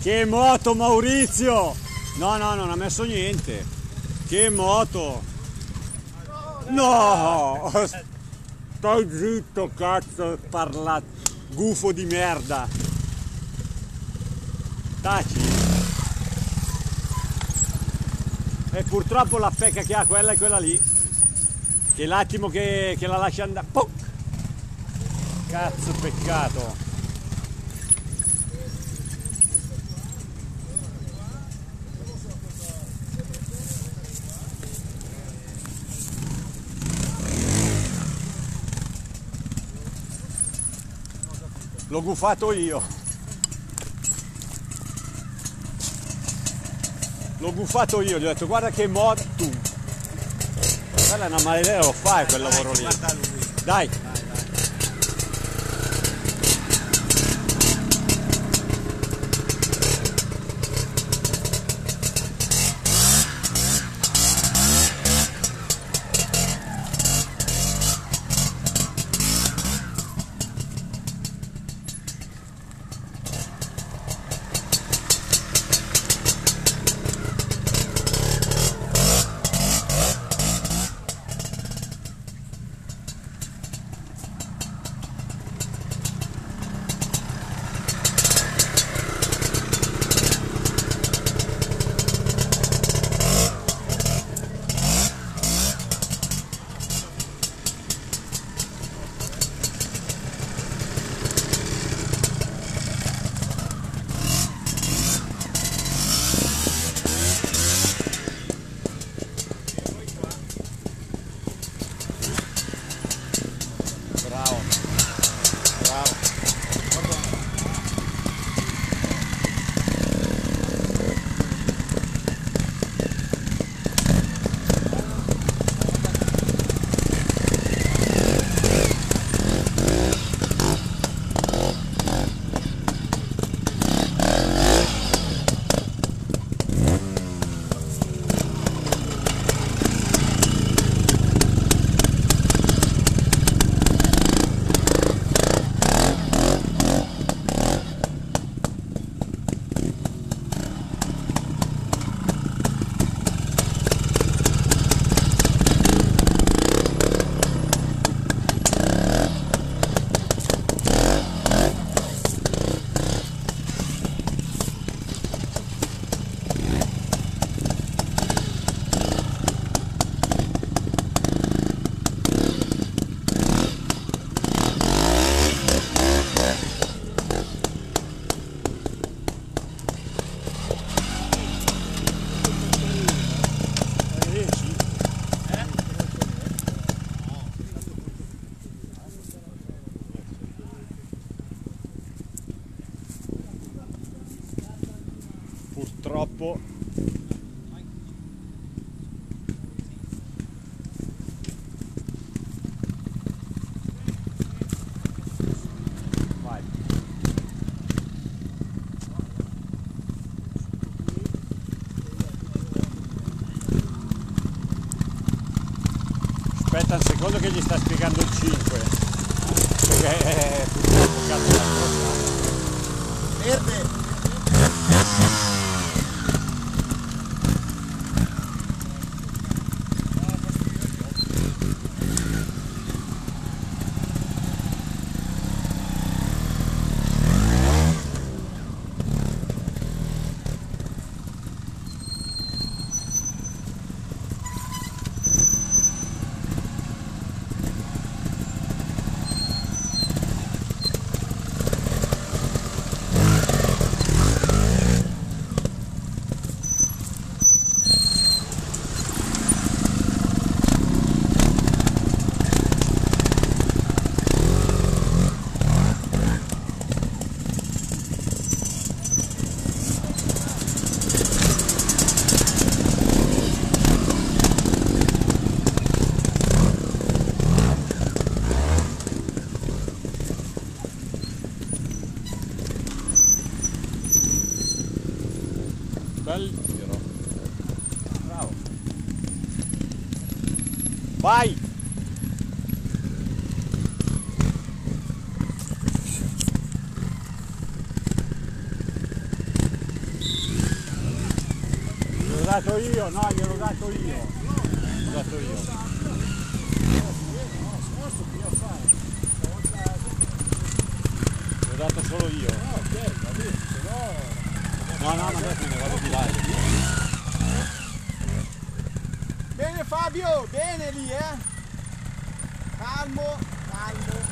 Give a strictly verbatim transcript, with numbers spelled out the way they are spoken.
Che moto Maurizio! No, no, non ha messo niente. Che moto! No! Stai zitto, cazzo, parla gufo di merda. Taci. E purtroppo la pecca che ha quella è quella lì. Che l'attimo che, che la lascia andare. Puc! Cazzo, peccato. L'ho gufato io. L'ho gufato io, gli ho detto guarda che moto. Tu. Quella è una maledetta, lo fai quel lavoro lì. Dai. Bravo, bravo. Purtroppo vai. Aspetta un secondo che gli sta spiegando il cinque perché è purtroppo cazzo la cosa verde. Bel giro. Bravo. Vai! dato io, no, gliel'ho dato io. L'ho dato io. L'ho dato solo io. Ah, ok, va bene, se no... No, no, ma adesso ne vado di là. Bene Fabio, bene lì, eh? Calmo, calmo.